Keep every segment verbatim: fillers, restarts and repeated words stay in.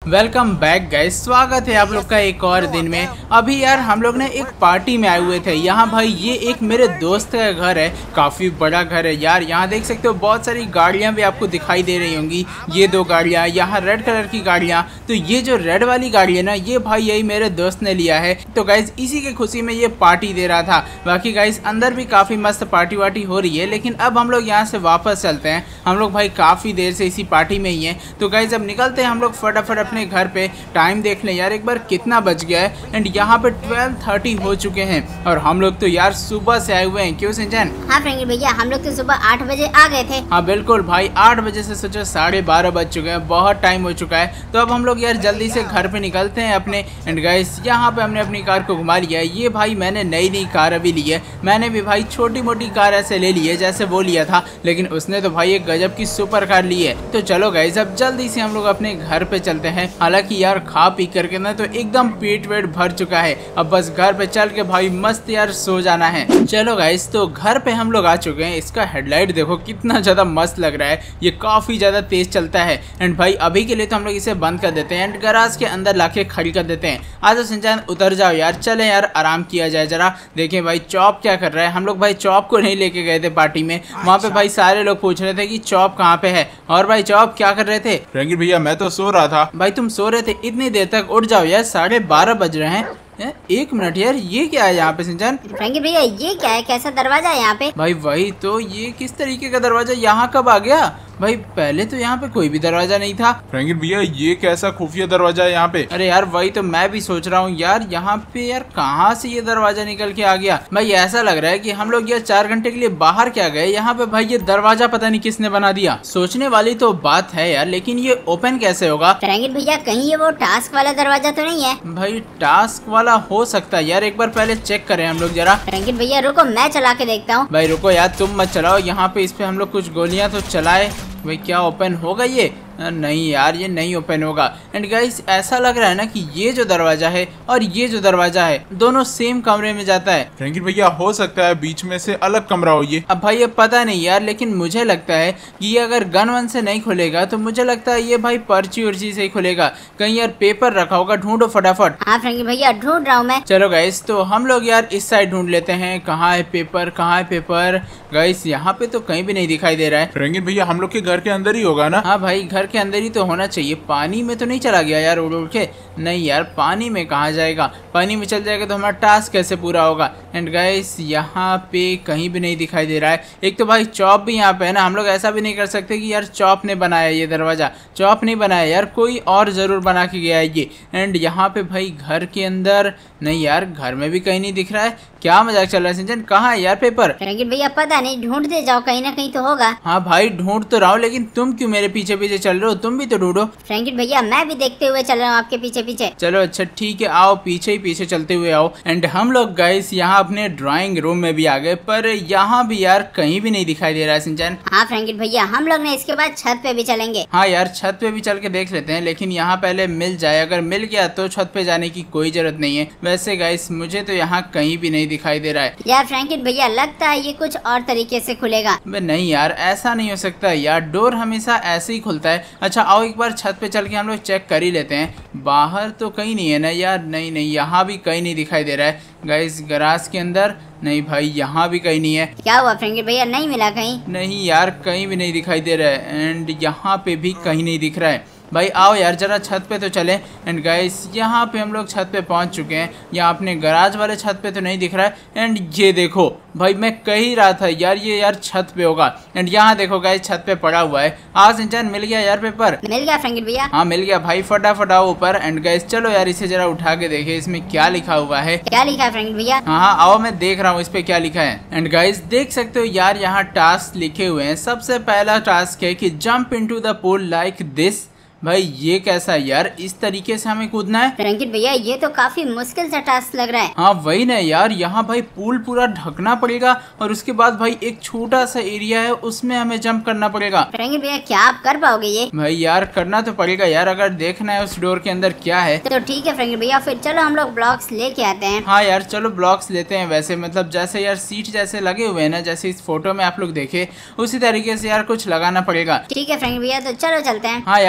Welcome back guys, स्वागत है आप लोग का एक और दिन में। अभी यार हम लोग ने एक पार्टी में आए हुए थे। यहाँ भाई ये एक मेरे दोस्त का घर है, काफ़ी बड़ा घर है यार। यहाँ देख सकते हो बहुत सारी गाड़ियाँ भी आपको दिखाई दे रही होंगी। ये दो गाड़ियाँ, यहाँ रेड कलर की गाड़ियाँ। तो ये जो रेड वाली गाड़ी है ना, ये भाई यही मेरे दोस्त ने लिया है। तो गाइस इसी की खुशी में ये पार्टी दे रहा था। बाकी गाइस अंदर भी काफ़ी मस्त पार्टी वार्टी हो रही है, लेकिन अब हम लोग यहाँ से वापस चलते हैं। हम लोग भाई काफ़ी देर से इसी पार्टी में ही हैं। तो गाइस अब निकलते हैं हम लोग फटाफट अपने घर पे। टाइम देख लें यार एक बार कितना बज गया है, एंड यहाँ पे ट्वेल्व थर्टी हो चुके हैं और हम लोग तो यार सुबह से आए हुए हैं। क्यों सिंचन? हाँ फ्रेंकी भैया, हम लोग तो सुबह आठ बजे आ गए थे। हाँ बिल्कुल भाई, आठ बजे से सोचो साढ़े बारह बज चुके हैं, बहुत टाइम हो चुका है। तो अब हम लोग यार जल्दी से घर पे निकलते हैं अपने। एंड गाइस यहाँ पे हमने अपनी कार को घुमा लिया है। ये भाई मैंने नई नई कार अभी ली है। मैंने भी भाई छोटी मोटी कार ऐसे ले ली है जैसे वो लिया था, लेकिन उसने तो भाई एक गजब की सुपर कार ली है। तो चलो गाइस अब जल्दी से हम लोग अपने घर पे चलते हैं। हालांकि यार खा पी करके ना तो एकदम पेट वेट भर चुका है। अब बस घर पे चल के भाई मस्त यार सो जाना है। चलो गाइस तो घर पे हम लोग आ चुके हैं। इसका हेडलाइट देखो कितना ज्यादा मस्त लग रहा है, ये काफी ज्यादा तेज चलता है। एंड भाई अभी के लिए तो हम लोग इसे बंद कर देते हैं एंड गराज के अंदर लाके खड़ी कर देते हैं। आज सिंचन उतर जाओ यार, चले यार आराम किया जाए जरा। देखें भाई चॉप क्या कर रहा है। हम लोग भाई चॉप को नहीं लेके गए थे पार्टी में, वहाँ पे भाई सारे लोग पूछ रहे थे कि चॉप कहाँ पे है। और भाई चॉप क्या कर रहे थे? रंगीर भैया मैं तो सो रहा था। भाई तुम सो रहे थे इतनी देर तक? उठ जाओ यार, साढ़े बारह बज रहे हैं। ए, एक मिनट यार, ये क्या है यहाँ पे सिंचन? फ्रेंकी भैया ये क्या है, कैसा दरवाजा है यहाँ पे? भाई वही तो, ये किस तरीके का दरवाजा यहाँ कब आ गया? भाई पहले तो यहाँ पे कोई भी दरवाजा नहीं था। रंगीर भैया ये कैसा खुफिया दरवाजा है यहाँ पे? अरे यार वही तो मैं भी सोच रहा हूँ यार, यहाँ पे यार कहाँ से ये दरवाजा निकल के आ गया? भाई ऐसा लग रहा है कि हम लोग यार चार घंटे के लिए बाहर क्या गए, यहाँ पे भाई ये दरवाजा पता नहीं किसने बना दिया। सोचने वाली तो बात है यार, लेकिन ये ओपन कैसे होगा? फ्रेंकी भैया कहीं ये वो टास्क वाला दरवाजा तो नहीं है? भाई टास्क वाला हो सकता है यार, एक बार पहले चेक करें हम लोग जरा। फ्रेंकी भैया रुको, मैं चला के देखता हूँ। भाई रुको यार, तुम मत चलाओ। यहाँ पे इस पे हम लोग कुछ गोलियां तो चलाए। भाई क्या ओपन होगा ये? नहीं यार ये नहीं ओपन होगा। एंड गाइस ऐसा लग रहा है ना कि ये जो दरवाजा है और ये जो दरवाजा है दोनों सेम कमरे में जाता है। रंगीर भैया हो सकता है बीच में से अलग कमरा हो ये। अब भाई ये पता नहीं यार, लेकिन मुझे लगता है कि ये अगर गन वन से नहीं खुलेगा तो मुझे लगता है ये भाई पर्ची उर्ची से ही खुलेगा। कहीं यार पेपर रखा होगा, ढूंढो फटाफट। हाँ फ्रेंकी भैया ढूंढ रहा हूँ मैं। चलो गाइस तो हम लोग यार इस साइड ढूंढ लेते हैं। कहाँ है पेपर, कहाँ है पेपर? गाइस यहाँ पे तो कहीं भी नहीं दिखाई दे रहा है। रंगीर भैया हम लोग के घर के अंदर ही होगा ना? हाँ भाई घर के अंदर ही तो होना चाहिए। पानी में तो नहीं चला गया यार उड़ उड़ के? नहीं यार पानी में कहाँ जाएगा, पानी में चल जाएगा तो हमारा टास्क कैसे पूरा होगा? एंड गाइस यहाँ पे कहीं भी नहीं दिखाई दे रहा है। एक तो भाई चॉप भी यहाँ पे है ना, हम लोग ऐसा भी नहीं कर सकते कि यार चॉप ने बनाया ये दरवाजा। चॉप नहीं बनाया यार, कोई और जरूर बना के गया है ये। एंड यहाँ पे भाई घर के अंदर नहीं यार, घर में भी कहीं नहीं दिख रहा है। क्या मजाक चल रहा है सिंचन? कहाँ है यार पेपर? फ्रेंकी भैया पता नहीं, ढूंढते जाओ, कहीं ना कहीं तो होगा। हाँ भाई ढूंढ तो रहा हूँ, लेकिन तुम क्यों मेरे पीछे पीछे चल रहे हो? तुम भी तो ढूंढो। फ्रेंकी भैया मैं भी देखते हुए चल रहा हूँ आपके पीछे पीछे। चलो अच्छा ठीक है, आओ पीछे ही पीछे चलते हुए आओ। एंड हम लोग गाइस यहाँ अपने ड्राइंग रूम में भी आ गए, पर यहाँ भी यार कहीं भी नहीं दिखाई दे रहा है सिंचन। हाँ फ्रेंकी भैया हम लोग ने इसके बाद छत पे भी चलेंगे। हाँ यार छत पे भी चल के देख लेते हैं, लेकिन यहाँ पहले मिल जाए। अगर मिल गया तो छत पे जाने की कोई जरूरत नहीं है। वैसे गाइस मुझे तो यहाँ कहीं भी नहीं दिखाई दे रहा है यार। फ्रेंकी भैया लगता है ये कुछ और तरीके से खुलेगा। नहीं यार ऐसा नहीं हो सकता यार, डोर हमेशा ऐसे ही खुलता है। अच्छा आओ एक बार छत पे चल के हम लोग चेक कर ही लेते हैं। बाहर तो कहीं नहीं है ना यार? नहीं नहीं यहाँ भी कहीं नहीं दिखाई दे रहा है। गाइस गराज के अंदर नहीं भाई, यहाँ भी कहीं नहीं है। क्या हुआ फ्रेंकी भैया, नहीं मिला कहीं? नहीं यार कहीं भी नहीं दिखाई दे रहा है। एंड यहाँ पे भी कहीं नहीं दिख रहा है। भाई आओ यार जरा छत पे तो चले। एंड गाइस यहाँ पे हम लोग छत पे पहुँच चुके हैं। यहाँ अपने गराज वाले छत पे तो नहीं दिख रहा है। एंड ये देखो भाई, मैं कह ही रहा था यार ये यार छत पे होगा। एंड यहाँ देखो गाइस छत पे पड़ा हुआ है। आज सिंचन मिल गया यार पेपर? मिल गया फ्रेंकी भैया। हाँ मिल गया भाई, फटाफट आओ ऊपर। एंड गाइस चलो यार इसे जरा उठा के देखे इसमें क्या लिखा हुआ है। क्या लिखा है फ्रेंकी भैया? हाँ हाँ आओ मैं देख रहा हूँ इस पे क्या लिखा है। एंड गाइस देख सकते हो यार यहाँ टास्क लिखे हुए हैं। सबसे पहला टास्क है कि jump into the pool like this. भाई ये कैसा है यार, इस तरीके से हमें कूदना है? रंकित भैया ये तो काफी मुश्किल सा टास्क लग रहा है। हाँ वही ना यार, यहाँ भाई पूल पूरा ढकना पड़ेगा और उसके बाद भाई एक छोटा सा एरिया है उसमें हमें जंप करना पड़ेगा। रंकित भैया क्या आप कर पाओगे ये? भाई यार करना तो पड़ेगा यार, अगर देखना है उस डोर के अंदर क्या है। तो ठीक है फ्रेंकित भैया, फिर चलो हम लोग ब्लॉक्स लेके आते हैं। हाँ यार चलो ब्लॉक्स लेते हैं। वैसे मतलब जैसे यार सीट जैसे लगे हुए हैं ना, जैसे इस फोटो में आप लोग देखे, उसी तरीके से यार कुछ लगाना पड़ेगा। ठीक है फ्रेंकित भैया, तो चलो चलते हैं। हाँ यार आओ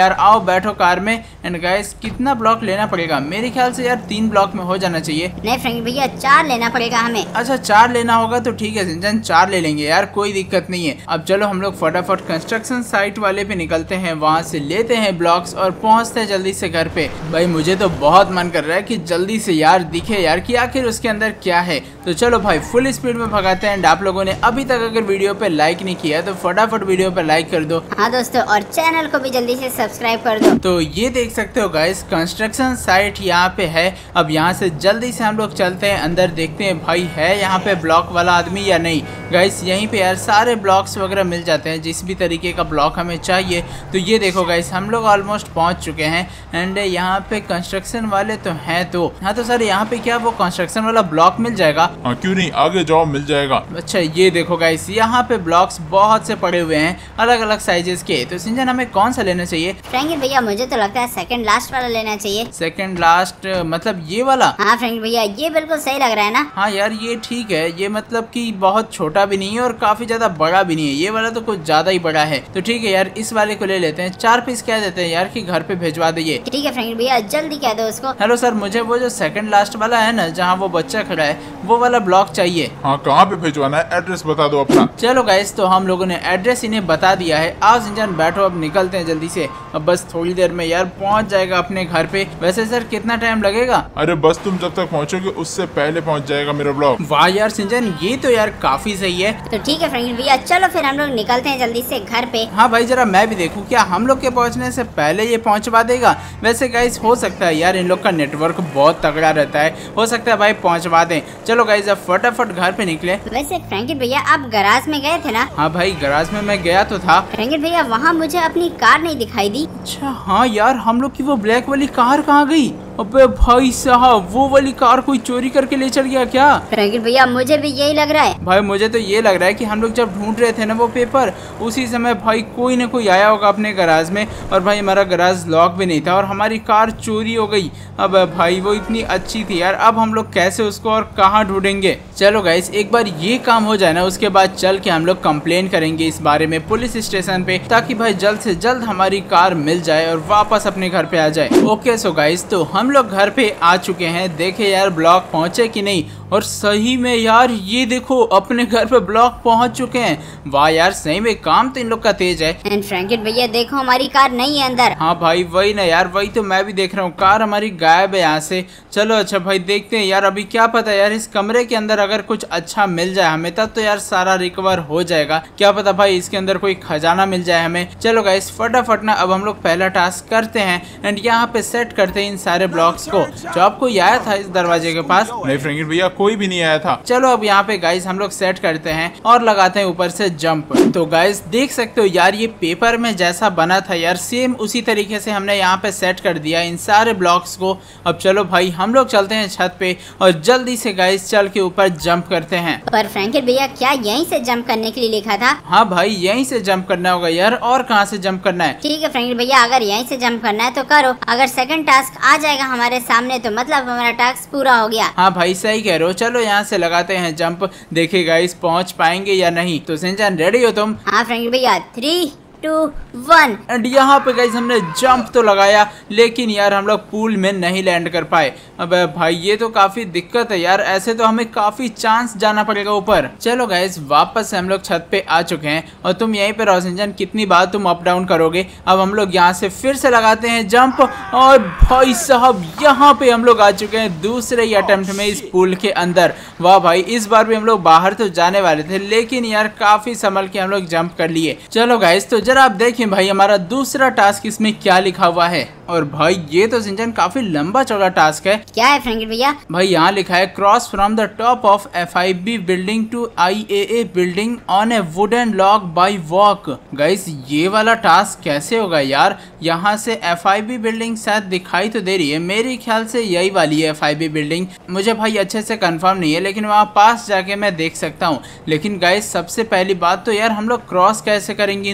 बैठो कार में। एंड गाइस कितना ब्लॉक लेना पड़ेगा? मेरे ख्याल से यार तीन ब्लॉक में हो जाना चाहिए। नहीं फ्रैंकी भैया चार लेना पड़ेगा हमें। अच्छा चार लेना होगा तो ठीक है सिंचन, चार ले लेंगे यार, कोई दिक्कत नहीं है। अब चलो हम लोग फटाफट कंस्ट्रक्शन साइट वाले पे निकलते हैं, वहाँ से लेते हैं ब्लॉक्स और पहुँचते हैं जल्दी से घर पे। भाई मुझे तो बहुत मन कर रहा है कि जल्दी से यार दिखे यार कि आखिर उसके अंदर क्या है। तो चलो भाई फुल स्पीड में भगाते हैं। आप लोगों ने अभी तक अगर वीडियो पे लाइक नहीं किया तो फटाफट वीडियो पे लाइक कर दो। हाँ दोस्तों, और चैनल को भी जल्दी से सब्सक्राइब कर दो। तो ये देख सकते हो गाइस कंस्ट्रक्शन साइट यहाँ पे है। अब यहाँ से जल्दी से हम लोग चलते हैं अंदर, देखते हैं भाई है यहाँ पे ब्लॉक वाला आदमी या नहीं। गाइस यहीं पे यार सारे ब्लॉक्स वगैरह मिल जाते हैं, जिस भी तरीके का ब्लॉक हमें चाहिए। तो ये देखो गाइस हम लोग ऑलमोस्ट पहुँच चुके हैं। एंड यहाँ पे कंस्ट्रक्शन वाले तो हैं। तो हाँ तो सर यहाँ पे क्या वो कंस्ट्रक्शन वाला ब्लॉक मिल जाएगा? हाँ क्यों नहीं, आगे जाओ मिल जाएगा। अच्छा ये देखो गाइस यहाँ पे ब्लॉक्स बहुत से पड़े हुए हैं अलग अलग साइजेस के। तो सिंचन हमें कौन सा लेना चाहिए? फ्रैंकी भैया मुझे तो लगता है सेकंड लास्ट वाला लेना चाहिए। सेकंड लास्ट मतलब ये वाला? हाँ फ्रैंकी भैया ये बिल्कुल सही लग रहा है ना। हाँ यार ये ठीक है, ये मतलब कि बहुत छोटा भी नहीं है और काफी ज्यादा बड़ा भी नहीं है। ये वाला तो कुछ ज्यादा ही बड़ा है। तो ठीक है यार इस वाले को ले लेते हैं। चार पीस कह देते हैं यार कि घर पे भिजवा दीजिए। ठीक है फ्रैंकी भैया जल्दी कह दो उसको। हेलो सर, मुझे वो जो सेकंड लास्ट वाला है ना जहाँ वो बच्चा खड़ा है वो वाला ब्लॉक चाहिए। हाँ कहाँ पे भिजवाना है, एड्रेस बता दो अपना। चलो गाइस तो हम लोगों ने एड्रेस इन्हें बता दिया है। आओ सिंचन बैठो, अब निकलते हैं जल्दी से। अब बस थोड़ी देर में यार पहुंच जाएगा अपने घर पे। वैसे सर कितना टाइम लगेगा? अरे बस तुम जब तक पहुँचोगे उससे पहले पहुँच जाएगा मेरा ब्लॉक। वाह यार सिंचन ये तो यार काफी सही है। तो ठीक है फ्रैंकी भैया चलो फिर हम लोग निकलते हैं जल्दी से घर पे। हाँ भाई जरा मैं भी देखूं क्या हम लोग के पहुंचने से पहले ये पहुंचवा देगा। वैसे गाइस हो सकता है यार इन लोग का नेटवर्क बहुत तगड़ा रहता है, हो सकता है भाई पहुंचवा दें। चलो गाइस अब फटाफट घर पे निकले। वैसे फ्रैंकी भैया आप गराज में गए थे ना? हाँ भाई गराज में मैं गया तो था। फ्रैंकी भैया वहाँ मुझे अपनी कार नहीं दिखाई दी। अच्छा हाँ यार हम लोग की वो ब्लैक वाली कार कहाँ गई? अबे भाई साहब वो वाली कार कोई चोरी करके ले चल गया क्या? फ्रैंकी भैया मुझे भी यही लग रहा है। भाई मुझे तो ये लग रहा है कि हम लोग जब ढूंढ रहे थे ना वो पेपर, उसी समय भाई कोई ना कोई आया होगा अपने गराज में और भाई हमारा गराज लॉक भी नहीं था और हमारी कार चोरी हो गई। अब भाई वो इतनी अच्छी थी यार, अब हम लोग कैसे उसको और कहाँ ढूंढेंगे? चलो गाइस एक बार ये काम हो जाए ना उसके बाद चल के हम लोग कंप्लेन करेंगे इस बारे में पुलिस स्टेशन पे, ताकि भाई जल्द से जल्द हमारी कार मिल जाए और वापस अपने घर पे आ जाए। ओके सो गाइस तो हम लोग घर पे आ चुके हैं। देखे यार ब्लॉक पहुंचे कि नहीं, और सही में यार ये देखो अपने घर पे ब्लॉक पहुंच चुके हैं। वाह यार सही में काम तो इन लोग का तेज है। एंड फ्रैंकी भैया देखो हमारी कार नहीं है अंदर। हाँ भाई वही ना यार, वही तो मैं भी देख रहा हूँ, कार हमारी गायब है यहाँ से। चलो अच्छा भाई देखते हैं यार, अभी क्या पता यार इस कमरे के अंदर अगर कुछ अच्छा मिल जाए हमें तब तो यार सारा रिकवर हो जाएगा। क्या पता भाई इसके अंदर कोई खजाना मिल जाए हमें। चलो गाइस फटाफट ना अब हम लोग पहला टास्क करते हैं एंड यहाँ पे सेट करते हैं इन सारे ब्लॉक्स को। जो आप कोई आया था इस दरवाजे के पास? नहीं फ्रैंकी भैया कोई भी नहीं आया था। चलो अब यहाँ पे गाइस हम लोग सेट करते हैं और लगाते हैं ऊपर से जंप। तो गाइस देख सकते हो यार ये पेपर में जैसा बना था यार सेम उसी तरीके से हमने यहाँ पे सेट कर दिया इन सारे ब्लॉक्स को। अब चलो भाई हम लोग चलते हैं छत पे और जल्दी से गाइस चल के ऊपर जंप करते हैं। पर फ्रैंकी भैया क्या यहीं से जंप करने के लिए लिखा था? हाँ भाई यहीं से जंप करना होगा यार, और कहाँ से जंप करना है? ठीक है फ्रैंकी भैया अगर यहीं से जंप करना है तो करो। अगर सेकंड टास्क आ जाएगा हमारे सामने तो मतलब हमारा टास्क पूरा हो गया। हाँ भाई सही कह रहे हो। चलो यहाँ से लगाते हैं जंप, देखे गाइस पहुँच पाएंगे या नहीं। तो सिंचन रेडी हो तुम? हाँ फ्रैंकी भैया थ्री टू वन। एंड यहाँ पे गाइस हमने जंप तो लगाया लेकिन यार हम लोग पूल में नहीं लैंड कर पाए। अब भाई ये तो काफी दिक्कत है यार, ऐसे तो हमें काफी चांस जाना पड़ेगा ऊपर। चलो गाइस वापस से हम लोग छत पे आ चुके हैं और तुम यहीं पे रहो सिंचन, कितनी बार तुम अप डाउन करोगे। अब हम लोग यहाँ से फिर से लगाते हैं जंप और भाई साहब यहाँ पे हम लोग आ चुके हैं दूसरे ही अटेम्प्ट में इस पूल के अंदर। वाह भाई इस बार भी हम लोग बाहर तो जाने वाले थे लेकिन यार काफी संभल के हम लोग जंप कर लिए। चलो गाइस तो जरा आप देखें भाई हमारा दूसरा टास्क इसमें क्या लिखा हुआ है। और भाई ये तो सिंचन काफी लंबा चौड़ा टास्क है। क्या है फ्रैंकी भैया? भाई यहाँ लिखा है cross from the top of F I B building to I A A building on a wooden log by walk. Guys ये वाला टास्क कैसे होगा यार? यहाँ से एफ आई बी बिल्डिंग शायद दिखाई तो दे रही है, मेरे ख्याल से यही वाली है एफ आई बी बिल्डिंग। मुझे भाई अच्छे से कंफर्म नहीं है लेकिन वहाँ पास जाके मैं देख सकता हूँ। लेकिन गाइस सबसे पहली बात तो यार हम लोग क्रॉस कैसे करेंगे इन दोनों बिल्डिंग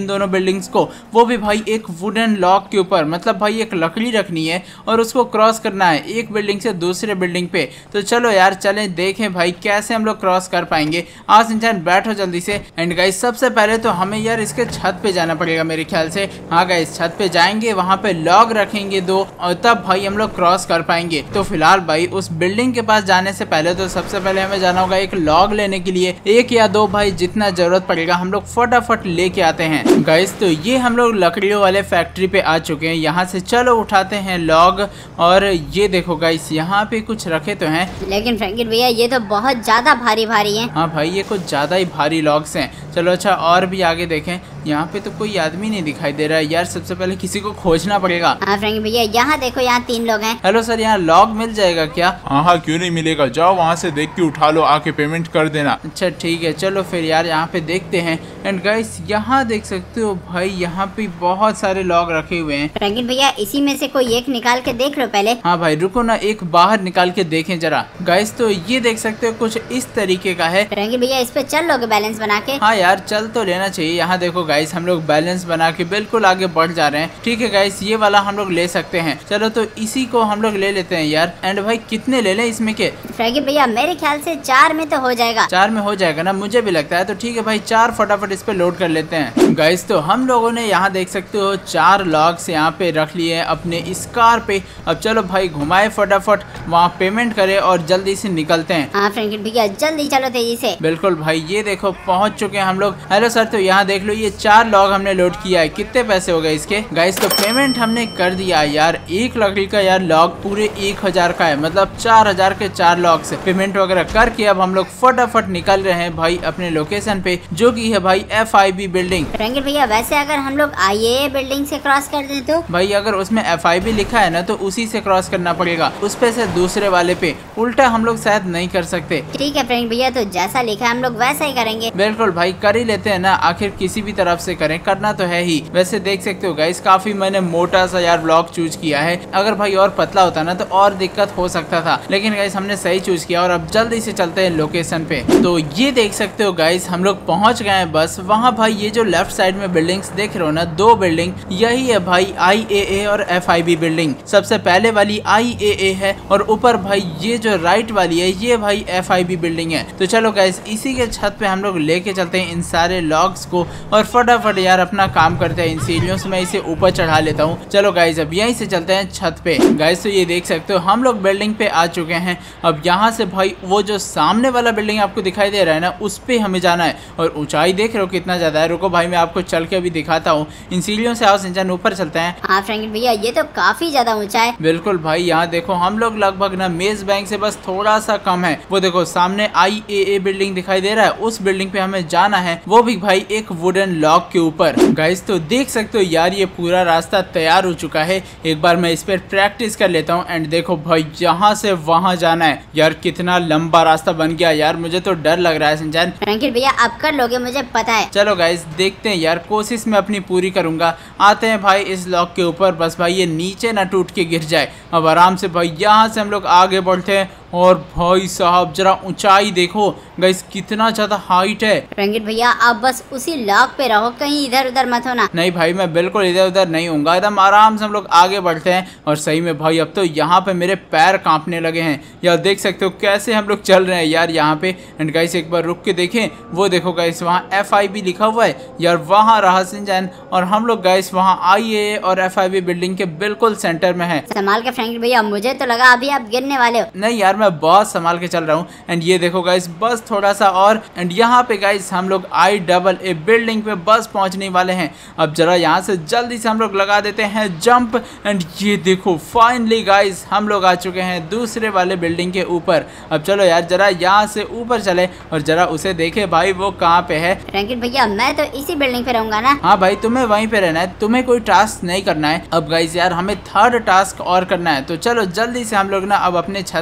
बिल्डिंग्स को, वो भी भाई एक वुडन लॉक के ऊपर, मतलब भाई एक लकड़ी रखनी है और उसको क्रॉस करना है एक बिल्डिंग से दूसरे बिल्डिंग पे। तो चलो यार चलें देखें भाई कैसे हम लोग क्रॉस कर पाएंगे। आज इंसान बैठो जल्दी से। एंड गाइस सबसे पहले तो हमें यार इसके छत पे जाना पड़ेगा मेरे ख्याल से। हाँ गाइस छत पे जाएंगे, वहाँ पे लॉग रखेंगे दो और तब भाई हम लोग क्रॉस कर पाएंगे। तो फिलहाल भाई उस बिल्डिंग के पास जाने से पहले तो सबसे पहले हमें जाना होगा एक लॉग लेने के लिए। एक या दो भाई जितना जरूरत पड़ेगा हम लोग फटाफट लेके आते हैं। गाइस तो ये हम लोग लकड़ियों वाले फैक्ट्री पे आ चुके हैं। यहाँ से चलो उठाते हैं लॉग। और ये देखो गाइस यहाँ पे कुछ रखे तो हैं, लेकिन फ्रैंकलिन भैया ये तो बहुत ज्यादा भारी भारी है। हाँ भाई ये कुछ ज्यादा ही भारी लॉग्स हैं। चलो अच्छा और भी आगे देखें। यहाँ पे तो कोई आदमी नहीं दिखाई दे रहा है यार, सबसे पहले किसी को खोजना पड़ेगा। हाँ फ्रैंकलिन भैया यहाँ देखो, यहाँ तीन लोग हैं। हेलो सर, यहाँ लॉग मिल जाएगा क्या? हाँ हाँ क्यों नहीं मिलेगा, जाओ वहाँ से देख के उठा लो, आके पेमेंट कर देना। अच्छा ठीक है चलो फिर यार यहाँ पे देखते हैं। एंड गाइस यहाँ देख सकते हो भाई यहाँ पे बहुत सारे लॉग रखे हुए हैं। फ्रैंकलिन भैया इसी में से कोई एक निकाल के देख लो पहले। हाँ भाई रुको ना, एक बाहर निकाल के देखें जरा। गाइस तो ये देख सकते हो कुछ इस तरीके का है। फ्रैंकलिन भैया इस पे चल लोगे बैलेंस बना के? हाँ यार चल तो लेना चाहिए। यहाँ देखो गाइस हम लोग बैलेंस बना के बिल्कुल आगे बढ़ जा रहे हैं। ठीक है गाइस ये वाला हम लोग ले सकते हैं। चलो तो इसी को हम लोग ले लेते हैं यार। एंड भाई कितने ले लें इसमें के? फ्रैंकलिन भैया मेरे ख्याल से चार में तो हो जाएगा। चार में हो जाएगा ना, मुझे भी लगता है। तो ठीक है भाई चार फटाफट इस पे लोड कर लेते हैं। गाइस तो हम लोगों ने यहाँ देख सकते हो चार लॉग्स यहाँ पे रख लिए हैं अपने इस कार पे। अब चलो भाई घुमाए फटाफट, वहाँ पेमेंट करे और जल्दी से निकलते हैं। हाँ फ्रैंकलिन भैया जल्दी चलो तेजी से। बिल्कुल भाई ये देखो पहुंच चुके हैं हम लोग। हेलो सर, तो यहाँ देख लो ये चार लॉग हमने लोड किया है। कितने पैसे हो गए इसके? गाइस तो पेमेंट हमने कर दिया यार। एक लकड़ी का यार लॉग पूरे एक हजार का है, मतलब चार हजार के चार लॉग से पेमेंट वगैरह करके अब हम लोग फटाफट निकल रहे हैं भाई अपने लोकेशन पे, जो की है भाई F I B building. Franklin भैया वैसे अगर हम लोग आई ए ए बिल्डिंग से क्रॉस कर दें तो? भाई अगर उसमें एफ आई बी लिखा है ना तो उसी से क्रॉस करना पड़ेगा, उस पे से दूसरे वाले पे। उल्टा हम लोग शायद नहीं कर सकते। ठीक है फ्रैंकलिन भैया, तो जैसा लिखा है हम लोग वैसा ही करेंगे। बिल्कुल भाई कर ही लेते हैं ना, आखिर किसी भी तरफ से करें, करना तो है ही। वैसे देख सकते हो गाइस काफी मैंने मोटा सा यार ब्लॉक चूज किया है। अगर भाई और पतला होता ना तो और दिक्कत हो सकता था, लेकिन गाइस हमने सही चूज किया। और अब जल्दी से चलते हैं लोकेशन पे। तो ये देख सकते हो गाइस हम लोग पहुंच गए हैं बस वहाँ। भाई ये जो लेफ्ट साइड में बिल्डिंग्स देख रहे हो ना, दो बिल्डिंग यही है भाई आई ए ए और एफ आई बी बिल्डिंग। सबसे पहले वाली आई ए ए है और ऊपर भाई ये जो राइट वाली है ये भाई एफ आई बी बिल्डिंग है। तो चलो गाइस इसी के छत पे हम लोग लेके चलते हैं इन सारे लॉग्स को और फटाफट यार अपना काम करते हैं। इन सीढ़ियों से मैं इसे ऊपर चढ़ा लेता हूँ। चलो गाइस अब यहीं से चलते हैं छत पे। गाइस तो ये देख सकते हो हम लोग बिल्डिंग पे आ चुके हैं। अब यहाँ से भाई वो जो सामने वाला बिल्डिंग आपको दिखाई दे रहा है ना, उस पे हमें जाना है। और ऊंचाई देख रहे हो कितना ज्यादा है। रुको भाई मैं आपको चल के अभी दिखाता हूँ। इन सीढ़ियों से आओ सिंचन, ऊपर चलते हैं। हाँ फ्रैंकलिन भैया ये तो काफी ज्यादा ऊंचा है। बिल्कुल भाई यहाँ देखो हम लोग लगभग ना मेज बैंक से बस थोड़ा सा कम है। वो देखो सामने आई ए ए बिल्डिंग दिखाई दे रहा है, उस बिल्डिंग पे हमें जाना है, वो भी भाई एक वुडन लॉक के ऊपर। गाइस तो देख सकते हो यार ये पूरा रास्ता तैयार हो चुका है। एक बार मैं इस पर प्रैक्टिस कर लेता हूँ। एंड देखो भाई यहाँ से वहाँ जाना है। यार कितना लंबा रास्ता बन गया यार, मुझे तो डर लग रहा है सिंचन। फ्रैंकलिन भैया आप कर लोगे मुझे पता है। चलो गाइस देखते हैं यार, कोशिश मैं अपनी पूरी करूंगा। आते हैं भाई इस लॉक के ऊपर, बस भाई ये नीचे ना टूट के गिर जाए। अब आराम से भाई यहाँ से हम लोग आगे बढ़ते हैं। और भाई साहब जरा ऊंचाई देखो गाइस कितना ज्यादा हाइट है। फ्रैंकलिन भैया आप बस उसी लॉक पे रहो, कहीं इधर उधर मत होना। नहीं भाई मैं बिल्कुल इधर उधर नहीं होऊंगा, एकदम आराम से हम लोग आगे बढ़ते हैं। और सही में भाई अब तो यहाँ पे मेरे पैर कांपने लगे हैं यार, देख सकते हो कैसे हम लोग चल रहे हैं यार यहाँ पे। एंड गाइस एक बार रुक के देखें, वो देखो गाइस वहाँ एफ आई बी लिखा हुआ है यार, वहाँ रहा सिंचन। और हम लोग गाइस वहाँ आई ए ए और एफ आई बी बिल्डिंग के बिल्कुल सेंटर में है। संभाल के फ्रैंकलिन भैया, मुझे तो लगा अभी आप गिरने वाले हो। नहीं यार मैं बहुत संभाल के चल रहा हूँ। एंड ये देखो गाइस बस थोड़ा सा और। एंड यहाँ पे गाइस हम लोग आई डबल ए बिल्डिंग पे बस पहुंचने वाले हैं। अब जरा यहाँ से जल्दी से हम लोग लगा देते हैं जंप। एंड ये देखो फाइनली गाइस हम लोग आ चुके हैं दूसरे वाले बिल्डिंग के ऊपर। अब चलो यार जरा यहाँ से ऊपर चले और जरा उसे देखे भाई वो कहाँ पे है। फ्रैंकलिन भैया मैं तो इसी बिल्डिंग पे रहूंगा ना। हाँ भाई तुम्हें वहीं पे रहना है, तुम्हें कोई टास्क नहीं करना है। अब गाइस यार हमें थर्ड टास्क और करना है। तो चलो जल्दी से हम लोग ना अब अपने छत पे चलते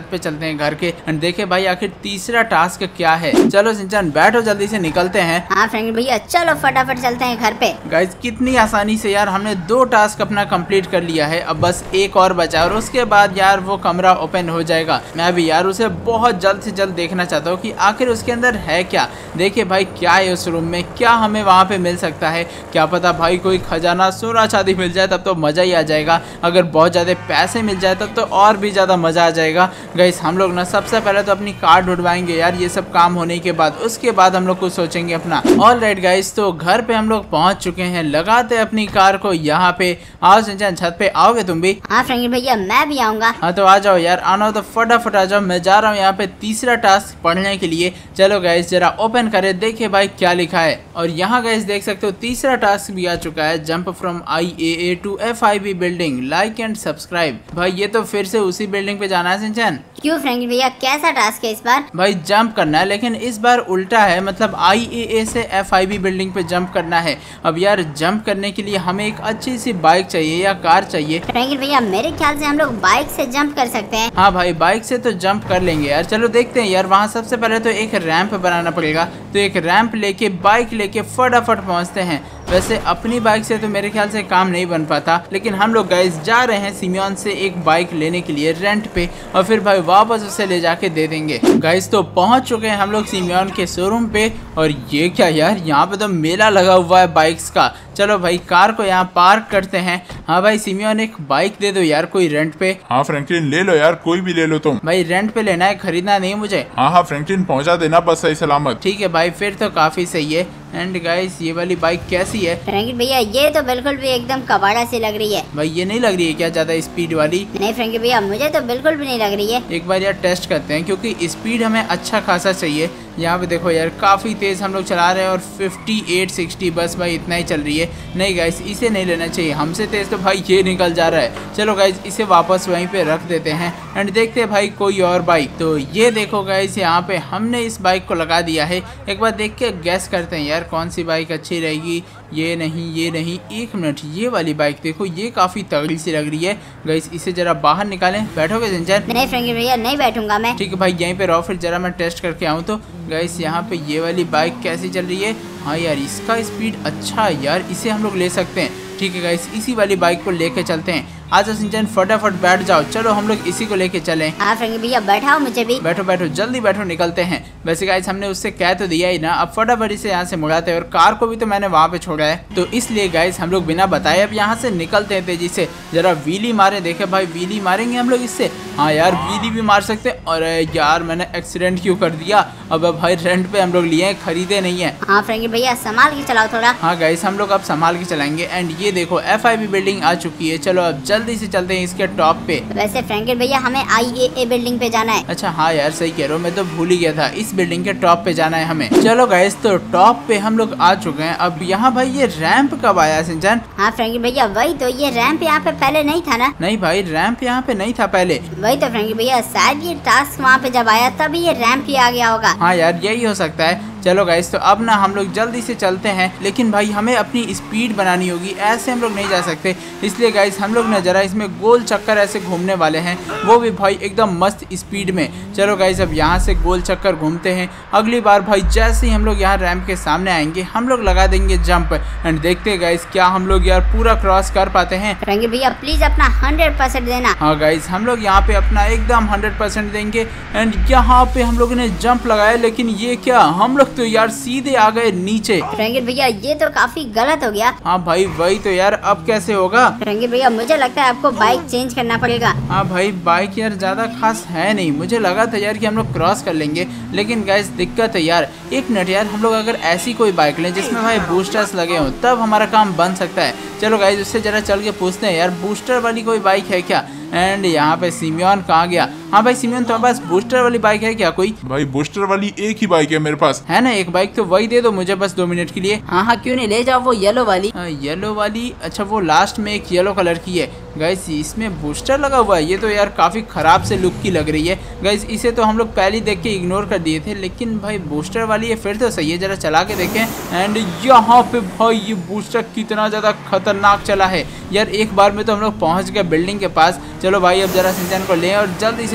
करते हैं घर के एंड देखे भाई आखिर तीसरा टास्क क्या है। चलो सिंचन बैठो जल्दी से निकलते हैं। हाँ फ्रैंकलिन भैया चलो फटाफट चलते हैं घर पे। गाइस कितनी आसानी से यार हमने दो टास्क अपना कंप्लीट कर लिया है, अब बस एक और बचा और उसके बाद यार वो कमरा ओपन हो जाएगा। मैं भी यार उसे बहुत जल्द से जल्द देखना चाहता हूँ कि आखिर उसके अंदर है क्या। देखिए भाई क्या है उस रूम में, क्या हमें वहाँ पे मिल सकता है, क्या पता भाई कोई खजाना सोना चांदी मिल जाए तब तो मजा ही आ जाएगा। अगर बहुत ज्यादा पैसे मिल जाए तब तो और भी ज्यादा मजा आ जाएगा। गाइस हम लोग ना सबसे पहले तो अपनी कार ढूंढवाएंगे यार, ये सब काम होने के बाद उसके बाद हम लोग कुछ सोचेंगे अपना। ऑल राइट गाइस तो घर पे हम लोग पहुंच चुके हैं, लगाते अपनी कार को यहाँ पे। आओ सिंचन छत पे आओगे तुम भी? हाँ फ्रैंकलिन भैया मैं भी आऊंगा। हाँ तो आ जाओ यार, आना हो तो फटाफट आ जाओ। मैं जा रहा हूँ यहाँ पे तीसरा टास्क पढ़ने के लिए। चलो गाइस जरा ओपन करे देखिए भाई क्या लिखा है। और यहाँ गाइस देख सकते हो तीसरा टास्क भी आ चुका है, jump from I A A to F I B building, like and subscribe. भाई ये तो फिर से उसी बिल्डिंग पे जाना है सिंचन। क्यों फ्रैंकलिन भैया कैसा टास्क है इस बार? भाई जंप करना है लेकिन इस बार उल्टा है, मतलब आई ए ए से एफ आई बी बिल्डिंग पे जंप करना है। अब यार जंप करने के लिए हमें एक अच्छी सी बाइक चाहिए या कार चाहिए। फ्रैंकलिन भैया मेरे ख्याल से हम लोग बाइक से जंप कर सकते हैं। हाँ भाई बाइक से तो जंप कर लेंगे यार। चलो देखते हैं यार, वहाँ सबसे पहले तो एक रैंप बनाना पड़ेगा। तो एक रैंप लेके बाइक लेके फटाफट पहुँचते हैं। वैसे अपनी बाइक से तो मेरे ख्याल से काम नहीं बन पाता, लेकिन हम लोग गाइस जा रहे हैं सिमियन से एक बाइक लेने के लिए रेंट पे और फिर भाई वापस उसे ले जाके दे देंगे। गाइस तो पहुंच चुके हैं हम लोग सिमियन के शोरूम पे। और ये क्या यार, यहाँ पे तो मेला लगा हुआ है बाइक्स का। चलो भाई कार को यहाँ पार्क करते हैं। हाँ भाई सिमियन एक बाइक दे दो यार कोई रेंट पे। हाँ फ्रैंकलिन ले लो यार, कोई भी ले लो तुम। भाई रेंट पे लेना है, खरीदना नहीं मुझे। हाँ हाँ फ्रैंकलिन पहुँचा देना बस सही सलामत। ठीक है भाई फिर तो काफी सही है। एंड गाइस ये वाली बाइक कैसी है? फ्रैंकलिन भैया ये तो बिल्कुल भी एकदम कबाड़ा सी लग रही है। भाई ये नहीं लग रही है क्या ज्यादा स्पीड वाली? नहीं फ्रैंकलिन भैया मुझे तो बिल्कुल भी नहीं लग रही है। एक बार यार टेस्ट करते हैं क्योंकि स्पीड हमें अच्छा खासा चाहिए। यहाँ पे देखो यार काफ़ी तेज़ हम लोग चला रहे हैं और अट्ठावन साठ बस भाई इतना ही चल रही है। नहीं गाइस इसे नहीं लेना चाहिए, हमसे तेज़ तो भाई ये निकल जा रहा है। चलो गाइस इसे वापस वहीं पे रख देते हैं एंड देखते हैं भाई कोई और बाइक। तो ये देखो गाइस यहाँ पे हमने इस बाइक को लगा दिया है। एक बार देख के गैस करते हैं यार कौन सी बाइक अच्छी रहेगी। ये नहीं ये नहीं, एक मिनट, ये वाली बाइक देखो ये काफ़ी तगड़ी सी लग रही है। गाइस इसे जरा बाहर निकालें। बैठोगे सिंचन? नहीं फ्रैंकलिन भैया नहीं बैठूंगा मैं। ठीक है भाई यहीं पे रहो, फिर जरा मैं टेस्ट करके आऊँ। तो गाइस यहाँ पे ये वाली बाइक कैसी चल रही है? हाँ यार इसका स्पीड अच्छा है यार, इसे हम लोग ले सकते हैं। ठीक है गाइस इसी वाली बाइक को लेके चलते हैं। आज सिंचन फटाफट बैठ जाओ, चलो हम लोग इसी को लेके चलें। हाँ फ्रैंकलिन भैया बैठाओ मुझे भी। बैठो बैठो जल्दी बैठो, निकलते हैं। वैसे गाइस हमने उससे कह तो दिया ही ना, अब फटाफट इसे यहाँ से मुड़ाते हैं। और कार को भी तो मैंने वहाँ पे छोड़ा है, तो इसलिए गाइस हम लोग बिना बताए अब यहाँ से निकलते हैं तेजी से। जरा व्हीली मारे, देखे भाई व्हीली मारेंगे हम लोग इससे। हाँ यार व्हीली भी मार सकते हैं। और यार मैंने एक्सीडेंट क्यों कर दिया? अब भाई रेंट पे हम लोग लिए हैं, खरीदे नहीं है। हाँ फ्रैंकलिन भैया संभाल के चलाओ थोड़ा। हाँ गाइस हम लोग अब संभाल के चलाएंगे। एंड ये देखो एफ आई बी बिल्डिंग आ चुकी है। चलो अब जल्दी से चलते हैं इसके टॉप पे। वैसे फ्रैंकलिन भैया हमें आई ए ए बिल्डिंग पे जाना है। अच्छा हाँ यार सही कह रहे हो, मैं तो भूल ही गया था, इस बिल्डिंग के टॉप पे जाना है हमें। चलो गाइस तो टॉप पे हम लोग आ चुके हैं। अब यहाँ भाई ये रैंप कब आया सिंचन? हाँ फ्रैंकलिन भैया वही तो, ये रैंप यहाँ पे पहले नहीं था ना? नहीं भाई रैंप यहाँ पे नहीं था पहले। वही तो फ्रैंकलिन भैया शायद ये टास्क वहाँ पे जब आया तभी ये रैंप ही आ गया होगा। हाँ यार यही हो सकता है। चलो गाइस तो अब ना हम लोग जल्दी से चलते हैं, लेकिन भाई हमें अपनी स्पीड बनानी होगी, ऐसे हम लोग नहीं जा सकते। इसलिए गाइस हम लोग ना जरा इसमें गोल चक्कर ऐसे घूमने वाले हैं, वो भी भाई एकदम मस्त स्पीड में। चलो गाइस अब यहाँ से गोल चक्कर घूमते हैं। अगली बार भाई जैसे ही हम लोग यहाँ रैंप के सामने आएंगे हम लोग लगा देंगे जंप। एंड देखते हैं गाइस क्या हम लोग यार पूरा क्रॉस कर पाते हैं। फ्रैंकलिन भैया प्लीज अपना हंड्रेड परसेंट देना। हाँ गाइस हम लोग यहाँ पे अपना एकदम हंड्रेड परसेंट देंगे। एंड यहाँ पे हम लोगों ने जंप लगाया, लेकिन ये क्या, हम लोग तो यार सीधे आ गए नीचे। फ्रैंकलिन भैया ये तो काफी गलत हो गया। हाँ भाई वही तो यार, अब कैसे होगा? फ्रैंकलिन भैया मुझे लगता है आपको बाइक चेंज करना पड़ेगा। हाँ भाई बाइक यार ज्यादा खास है नहीं, मुझे लगा था यार कि हम लोग क्रॉस कर लेंगे, लेकिन गाइस दिक्कत है यार। एक मिनट यार, हम लोग अगर ऐसी कोई बाइक लें जिसमें भाई बूस्टर्स लगे हों तब हमारा काम बन सकता है। चलो गाइस उससे जरा चल के पूछते हैं यार बूस्टर वाली कोई बाइक है क्या। एंड यहाँ पे सिमियन कहाँ गया? हाँ भाई सिमियन तुम्हारे पास बूस्टर वाली बाइक है क्या कोई? भाई बूस्टर वाली एक ही बाइक है मेरे पास। है ना एक बाइक, तो वही दे दो मुझे बस दो मिनट के लिए। हाँ हाँ क्यों नहीं, ले जाओ वो येलो वाली। आ, येलो वाली, अच्छा वो लास्ट में एक येलो कलर की है। गाइस इसमें बूस्टर लगा हुआ है, ये तो यार काफ़ी ख़राब से लुक की लग रही है। गाइस इसे तो हम लोग पहले देख के इग्नोर कर दिए थे, लेकिन भाई बूस्टर वाली है फिर तो सही है, ज़रा चला के देखें। एंड यहाँ पे भाई ये बूस्टर कितना ज़्यादा खतरनाक चला है यार। एक बार में तो हम लोग पहुँच गए बिल्डिंग के पास। चलो भाई अब जरा सिंचन को लें और जल्दी से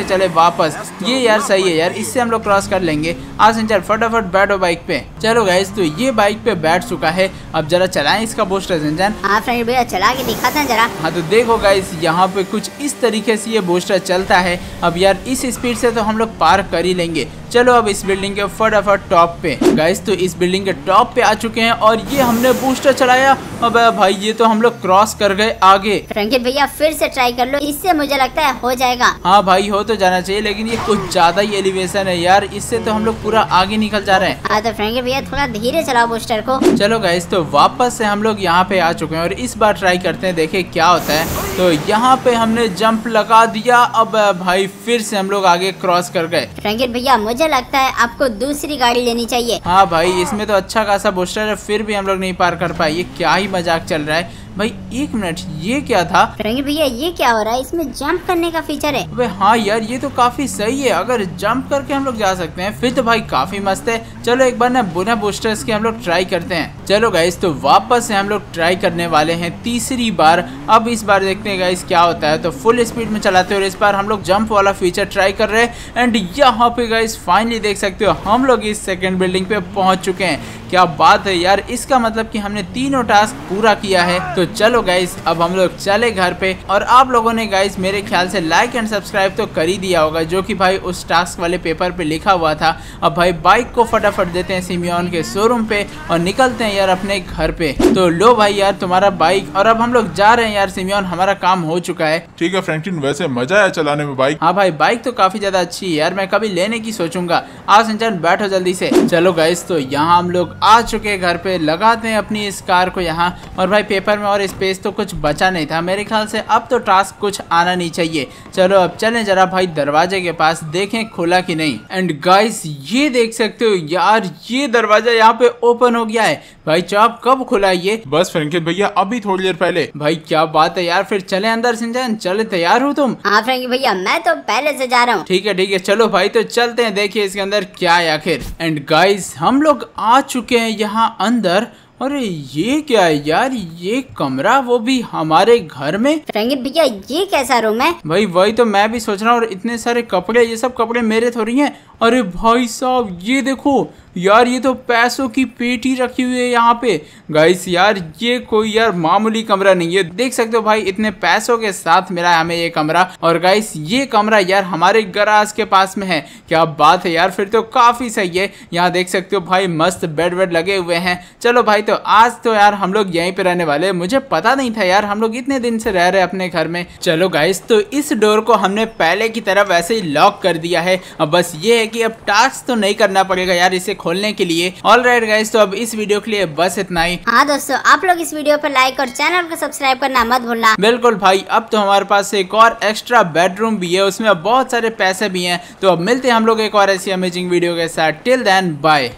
चले वापस। ये यार सही है यार, इससे हम लोग क्रॉस कर लेंगे। आज चल फटाफट बैठो बाइक पे। चलो गाइस तो ये बाइक पे बैठ चुका है, अब जरा चलाएं इसका बूस्टर इंजन। हाँ फ्रेंड भैया चला के दिखाते हैं जरा। हाँ तो देखो गाइस यहाँ पे कुछ इस तरीके से ये बूस्टर चलता है। अब यार इस स्पीड से तो हम लोग पार कर ही लेंगे। चलो अब इस बिल्डिंग के फटाफट टॉप पे। गाइस तो इस बिल्डिंग के टॉप पे आ चुके हैं और ये हमने बूस्टर चलाया। अब भाई ये तो हम लोग क्रॉस कर गए आगे। फ्रैंकी भैया फिर से ट्राई कर लो, इससे मुझे लगता है हो जाएगा। हाँ भाई हो तो जाना चाहिए, लेकिन ये कुछ ज्यादा ही एलिवेशन है यार, इससे तो हम लोग पूरा आगे निकल जा रहे हैं। हाँ तो फ्रैंकी भैया थोड़ा धीरे चलाओ बूस्टर को। चलो गाइस तो वापस से हम लोग यहाँ पे आ चुके हैं और इस बार ट्राई करते हैं, देखे क्या होता है। तो यहाँ पे हमने जंप लगा दिया। अब भाई फिर से हम लोग आगे क्रॉस कर गए। फ्रैंकी भैया मुझे लगता है आपको दूसरी गाड़ी लेनी चाहिए। हाँ भाई इसमें तो अच्छा खासा बूस्टर है, फिर भी हम लोग नहीं पार कर पाए। ये क्या ही मजाक चल रहा है भाई। एक मिनट, ये क्या था? फ्रैंकी भैया ये क्या हो रहा है? इसमें जंप करने का फीचर है। अबे हाँ यार ये तो काफी सही है, अगर जंप करके हम लोग जा सकते हैं फिर तो भाई काफी मस्त है। चलो एक बार ना बिना बूस्टर्स के हम लोग ट्राई करते हैं। चलो गाइस तो वापस से हम लोग ट्राई करने वाले हैं तीसरी बार। अब इस बार देखते हैं गाइस क्या होता है। तो फुल स्पीड में चलाते हैं और इस बार हम लोग जंप वाला फीचर ट्राई कर रहे हैं। एंड यहाँ पे गाइस फाइनली देख सकते हो हम लोग इस सेकंड बिल्डिंग पे पहुंच चुके हैं। क्या बात है यार, इसका मतलब कि हमने तीनों टास्क पूरा किया है। तो चलो गाइस अब हम लोग चले घर पे। और आप लोगों ने गाइस मेरे ख्याल से लाइक एंड सब्सक्राइब तो कर ही दिया होगा, जो कि भाई उस टास्क वाले पेपर पे लिखा हुआ था। अब भाई बाइक को फटाफट देते हैं सिमियोन के शोरूम पे और निकलते हैं यार अपने घर पे। तो लो भाई यार तुम्हारा बाइक, और अब हम लोग जा रहे हैं यार सिमियोन, हमारा काम हो चुका है। ठीक है फ्रैंकलिन, वैसे मजा आया चलाने में बाइक। हाँ भाई बाइक तो काफी ज्यादा अच्छी है यार, मैं कभी लेने की सोचूंगा। आज संजन बैठो जल्दी से। चलो गाइस तो यहाँ हम लोग आ चुके घर पे, लगाते हैं अपनी इस कार को यहाँ। और भाई पेपर में और स्पेस तो कुछ बचा नहीं था मेरे ख्याल से, अब तो टास्क कुछ आना नहीं चाहिए। चलो अब चलें जरा भाई दरवाजे के पास, देखें खुला कि नहीं। एंड गाइस ये देख सकते हो यार, ये दरवाजा यहाँ पे ओपन हो गया है। भाई चाप कब खुला ये? बस फ्रैंकलिन भैया अभी थोड़ी देर पहले। भाई क्या बात है यार, फिर चले अंदर सिंचन, चले तैयार हो तुम? हाँ फ्रैंकी भैया मैं तो पहले से जा रहा हूँ। ठीक है ठीक है चलो भाई तो चलते हैं, देखिए इसके अंदर क्या है आखिर। एंड गाइस हम लोग आ चुके हैं यहाँ अंदर। अरे ये क्या है यार, ये कमरा, वो भी हमारे घर में। फ्रैंकी भैया ये कैसा रूम है? भाई वही तो मैं भी सोच रहा हूँ, और इतने सारे कपड़े, ये सब कपड़े मेरे थोड़ी हैं। अरे भाई साहब ये देखो यार, ये तो पैसों की पेटी रखी हुई है यहाँ पे। गाइस यार ये कोई यार मामूली कमरा नहीं है, देख सकते हो भाई इतने पैसों के साथ मिला है हमें ये कमरा। और गाइस ये कमरा यार हमारे गैराज के पास में है। क्या बात है यार, फिर तो काफी सही है। यहाँ देख सकते हो भाई मस्त बेड वेड लगे हुए हैं। चलो भाई तो आज तो यार हम लोग यहीं पे रहने वाले, मुझे पता नहीं था यार हम लोग इतने दिन से रह रहे अपने घर में। चलो गाइस तो इस डोर को हमने पहले की तरह वैसे ही लॉक कर दिया है। अब बस ये है कि अब टास्क तो नहीं करना पड़ेगा यार इसे खोलने के लिए। ऑल राइट गाइस तो अब इस वीडियो के लिए बस इतना ही। हाँ दोस्तों आप लोग इस वीडियो पर लाइक और चैनल को सब्सक्राइब करना मत भूलना। बिल्कुल भाई, अब तो हमारे पास एक और एक्स्ट्रा बेडरूम भी है, उसमें बहुत सारे पैसे भी हैं। तो अब मिलते हैं हम लोग एक और ऐसी अमेजिंग वीडियो के साथ। Till then bye.